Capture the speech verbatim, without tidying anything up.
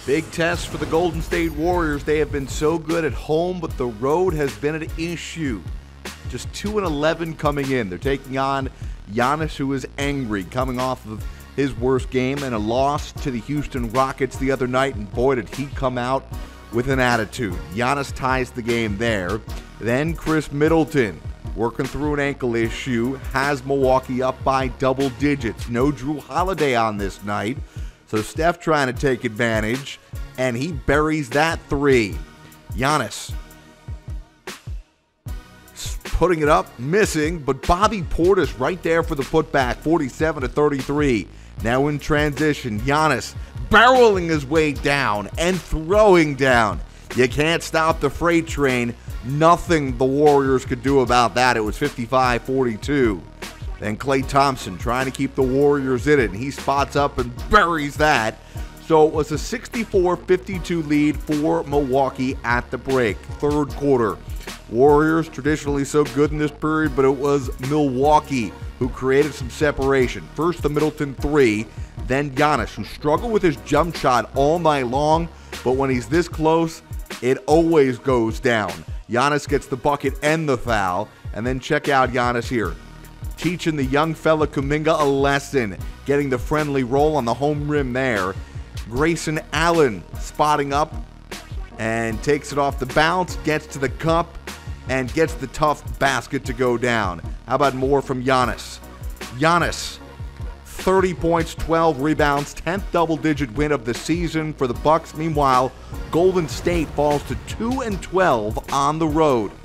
Big test for the Golden State Warriors. They have been so good at home, but the road has been an issue. Just two and eleven coming in. They're taking on Giannis, who is angry, coming off of his worst game and a loss to the Houston Rockets the other night, and boy, did he come out with an attitude. Giannis ties the game there. Then Chris Middleton, working through an ankle issue, has Milwaukee up by double digits. No Drew Holiday on this night, so Steph trying to take advantage, and he buries that three. Giannis putting it up, missing, but Bobby Portis right there for the putback, forty-seven to thirty-three. Now in transition, Giannis barreling his way down and throwing down. You can't stop the freight train. Nothing the Warriors could do about that. It was fifty-five forty-two. Then Klay Thompson trying to keep the Warriors in it, and he spots up and buries that. So it was a sixty-four fifty-two lead for Milwaukee at the break. Third quarter. Warriors traditionally so good in this period, but it was Milwaukee who created some separation. First the Middleton three, then Giannis, who struggled with his jump shot all night long, but when he's this close, it always goes down. Giannis gets the bucket and the foul, and then check out Giannis here. Teaching the young fella Kuminga a lesson, getting the friendly roll on the home rim there. Grayson Allen spotting up and takes it off the bounce, gets to the cup, and gets the tough basket to go down. How about more from Giannis? Giannis, thirty points, twelve rebounds, tenth double-digit win of the season for the Bucks. Meanwhile, Golden State falls to two and twelve on the road.